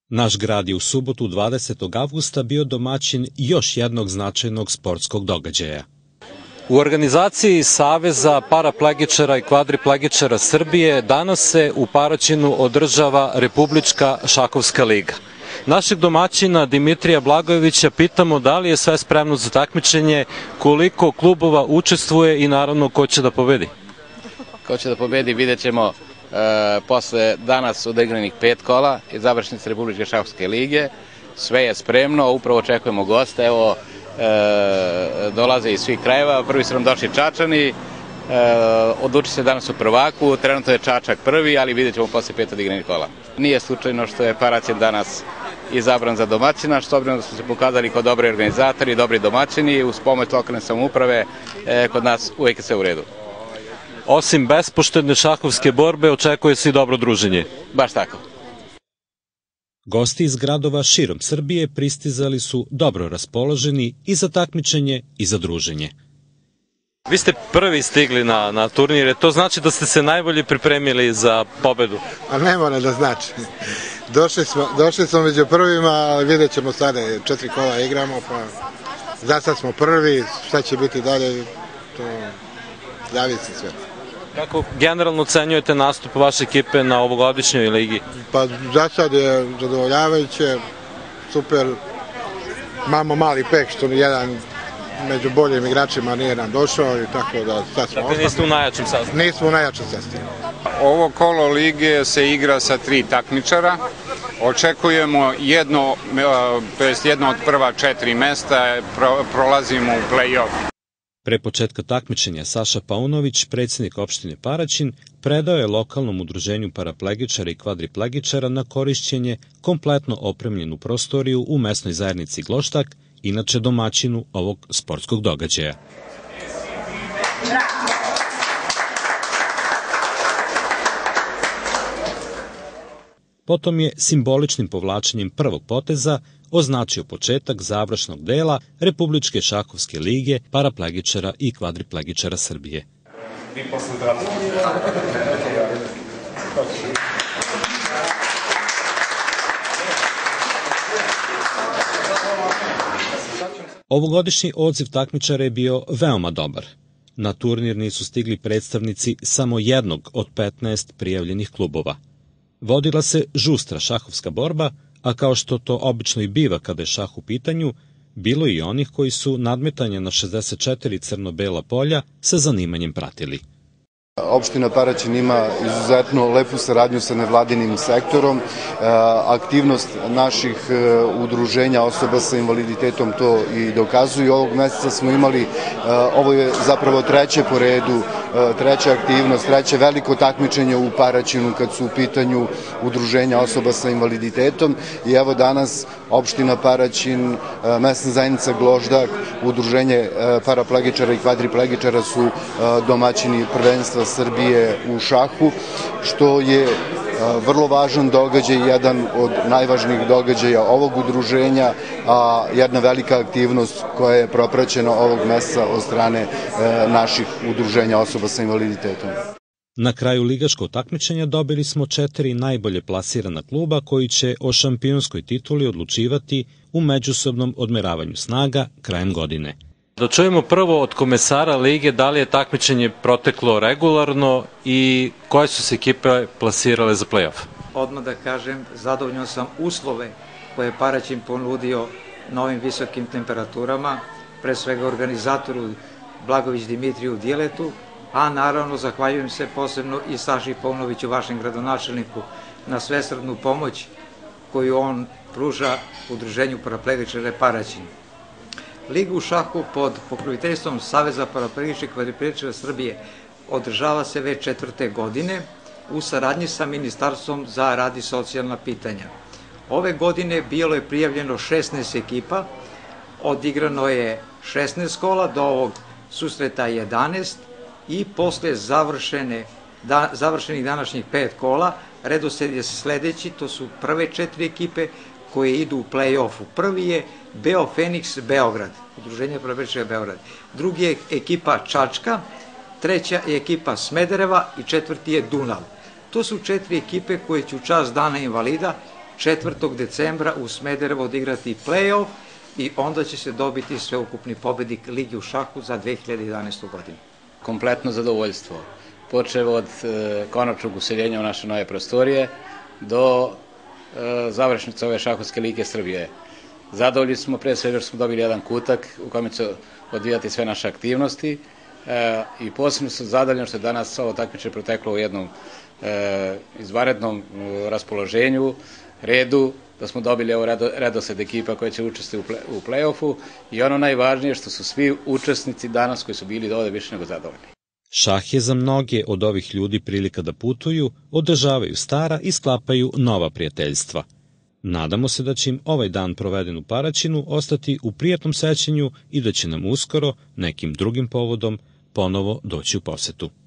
Naš grad je u subotu 20. avgusta bio domaćin još jednog značajnog sportskog događaja. U organizaciji Saveza paraplegičara i kvadriplegičara Srbije danas se u Paraćinu održava Republička šahovska liga. Našeg domaćina Dimitrija Blagojevića pitamo da li je sve spremno za takmičenje, koliko klubova učestvuje i naravno ko će da pobedi. Ko će da pobedi vidjet ćemo posle danas odigranih 5 kola i završnice Republičke šahovske lige. Sve je spremno, upravo očekujemo goste, evo dolaze iz svih krajeva, prvi su nam došli Čačani, odluči se danas u prvaku, trenutno je Čačak prvi, ali vidjet ćemo posle 5 odigranih kola. Nije slučajno što je Paraćin danas izabran za domaćina, što obzirom da smo se pokazali kao dobri organizatori, dobri domaćini, uz pomoć lokalne samouprave, kod nas uvijek je sve u redu. Osim bespoštedne šahovske borbe, očekuje se i dobro druženje. Baš tako. Gosti iz gradova širom Srbije pristizali su dobro raspoloženi i za takmičenje i za druženje. Vi ste prvi stigli na turnire, to znači da ste se najbolje pripremili za pobedu? A ne mora da znači. Došli smo među prvima, ali vidjet ćemo sada, 4 kola igramo, pa za sad smo prvi, šta će biti dalje, to zavisi sve. Kako generalno ocenjujete nastup vaše ekipe na ovogodišnjoj ligi? Pa za sad je zadovoljavajuće, super, imamo mali pek što jedan među boljim igračima nije nam došao i tako da sad smo Dakle, niste u najjačem sastavu? Nismo u najjačem sastavu. Ovo kolo lige se igra sa 3 takmičara. Očekujemo jedno od prva 4 mesta, prolazimo u play-off. Pre početka takmičenja Saša Paunović, predsjednik opštine Paraćin, predao je lokalnom udruženju paraplegičara i kvadriplegičara na korišćenje kompletno opremljenu prostoriju u mesnoj zajednici Gloštak, inače domaćinu ovog sportskog događaja. Potom je simboličnim povlačenjem prvog poteza označio početak završnog dela Republičke šahovske lige paraplegičara i kvadriplegičara Srbije. Ovogodišnji odziv takmičara je bio veoma dobar. Na turnir nisu stigli predstavnici samo jednog od 15 prijavljenih klubova. Vodila se žustra šahovska borba, a kao što to obično i biva kada je šah u pitanju, bilo i onih koji su nadmetanje na 64 crno-bela polja sa zanimanjem pratili. Opština Paraćin ima izuzetno lepu saradnju sa nevladinim sektorom. Aktivnost naših udruženja osoba sa invaliditetom to i dokazuju. Ovog meseca smo imali, ovo je zapravo treće po redu, treća aktivnost, treće veliko takmičenje u Paraćinu kad su u pitanju udruženja osoba sa invaliditetom. I evo danas opština Paraćin, mesna zajednica Gloždak, udruženje paraplegičara i kvadriplegičara su domaćini prvenstva Srbije u šahu, što je vrlo važan događaj, jedan od najvažnijih događaja ovog udruženja, a jedna velika aktivnost koja je propraćena ovog meseca od strane naših udruženja osoba sa invaliditetom. Na kraju ligaškog takmičenja dobili smo 4 najbolje plasirana kluba koji će o šampionskoj tituli odlučivati u međusobnom odmeravanju snaga krajem godine. Da čujemo prvo od komesara lige da li je takmičenje proteklo regularno i koje su se ekipe plasirale za play-off. Odmah da kažem, zadovoljan sam uslove koje je Paraćin ponudio na ovim visokim temperaturama, pre svega organizatoru Blagojević Dimitriju Diletu, a naravno zahvaljujem se posebno i Saši Paunoviću, vašem gradonačelniku, na svesrdnu pomoć koju on pruža udruženju paraplegičara Paraćin. Liga u šahu pod pokroviteljstvom Saveza paraplegičara i kvadriplegičara Srbije održava se već 4. godine u saradnji sa Ministarstvom za rad i socijalna pitanja. Ove godine bilo je prijavljeno 16 ekipa, odigrano je 16 kola, do ovog susreta 11 i posle završenih današnjih 5 kola, redosled je sledeći, to su prve 4 ekipe koje idu u play-offu. Prvi je Beo Feniks Beograd, udruženje paraplegičara Beograd. Drugi je ekipa Čačka, treća je ekipa Smedereva i četvrti je Dunav. To su 4 ekipe koje će u čast Dana invalida 4. decembra u Smederevo odigrati play-off i onda će se dobiti sveukupni pobednik Ligi u šahu za 2011. godinu. Kompletno zadovoljstvo, počev od konačnog useljenja u naše nove prostorije do završnice ove šahovske lige Srbije. Zadovoljni smo pre svega što smo dobili jedan kutak u kome će odvijati sve naše aktivnosti i posebno sam zadovoljan što je danas ovo takmičenje proteklo u jednom izvanrednom raspoloženju, redu, da smo dobili ovo redosled ekipa koja će učestvovati u play-offu i ono najvažnije što su svi učesnici danas koji su bili ovde više nego zadovoljni. Šah je za mnoge od ovih ljudi prilika da putuju, održavaju stara i sklapaju nova prijateljstva. Nadamo se da će im ovaj dan proveden u Paraćinu ostati u prijatnom sećanju i da će nam uskoro, nekim drugim povodom, ponovo doći u posetu.